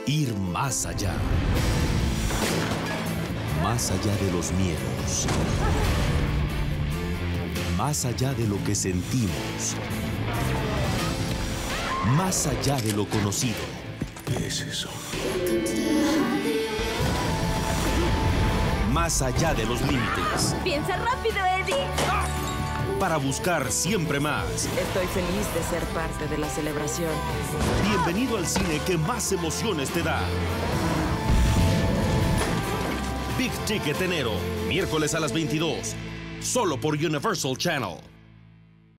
Ir más allá. Más allá de los miedos. Más allá de lo que sentimos. Más allá de lo conocido. ¿Qué es eso? Más allá de los límites. ¡Piensa rápido, Eddie! Para buscar siempre más. Estoy feliz de ser parte de la celebración. Bienvenido al cine que más emociones te da. Big Ticket enero, miércoles a las 22. Solo por Universal Channel.